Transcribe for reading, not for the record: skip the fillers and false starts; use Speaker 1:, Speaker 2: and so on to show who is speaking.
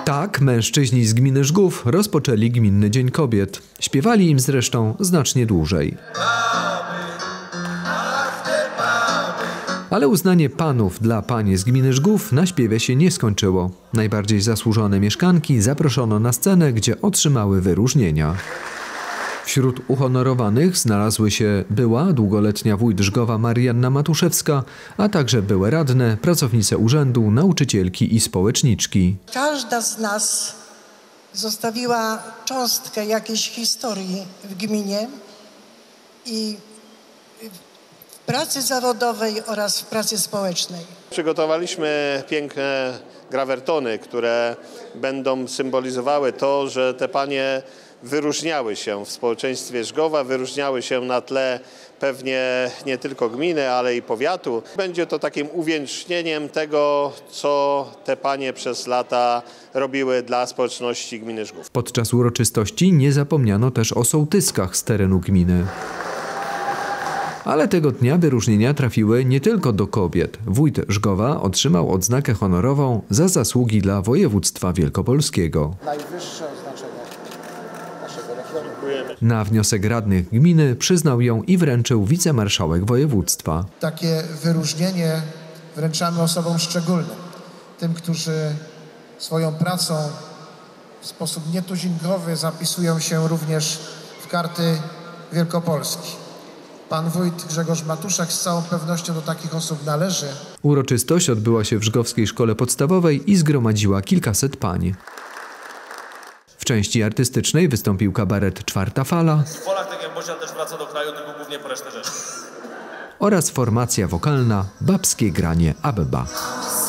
Speaker 1: Tak mężczyźni z gminy Żgów rozpoczęli Gminny Dzień Kobiet. Śpiewali im zresztą znacznie dłużej. Ale uznanie panów dla pań z gminy Żgów na śpiewie się nie skończyło. Najbardziej zasłużone mieszkanki zaproszono na scenę, gdzie otrzymały wyróżnienia. Wśród uhonorowanych znalazły się była długoletnia wójt Żgowa Marianna Matuszewska, a także były radne, pracownice urzędu, nauczycielki i społeczniczki.
Speaker 2: Każda z nas zostawiła cząstkę jakiejś historii w gminie i w pracy zawodowej oraz w pracy społecznej.
Speaker 3: Przygotowaliśmy piękne grawertony, które będą symbolizowały to, że te panie wyróżniały się w społeczeństwie Żgowa, wyróżniały się na tle pewnie nie tylko gminy, ale i powiatu. Będzie to takim uwiecznieniem tego, co te panie przez lata robiły dla społeczności gminy Żgów.
Speaker 1: Podczas uroczystości nie zapomniano też o sołtyskach z terenu gminy. Ale tego dnia wyróżnienia trafiły nie tylko do kobiet. Wójt Żgowa otrzymał odznakę honorową za zasługi dla województwa wielkopolskiego.
Speaker 4: Najwyższe oznaczenie naszego regionu.
Speaker 1: Na wniosek radnych gminy przyznał ją i wręczył wicemarszałek województwa.
Speaker 4: Takie wyróżnienie wręczamy osobom szczególnym. Tym, którzy swoją pracą w sposób nietuzinkowy zapisują się również w karty Wielkopolski. Pan wójt Grzegorz Matuszek z całą pewnością do takich osób należy.
Speaker 1: Uroczystość odbyła się w Żgowskiej Szkole Podstawowej i zgromadziła kilkaset pań. W części artystycznej wystąpił kabaret Czwarta Fala
Speaker 5: Polak, tak jak Bocian, też wraca do kraju, tylko głównie po resztę rzeczy.
Speaker 1: oraz formacja wokalna Babskie Granie Abba.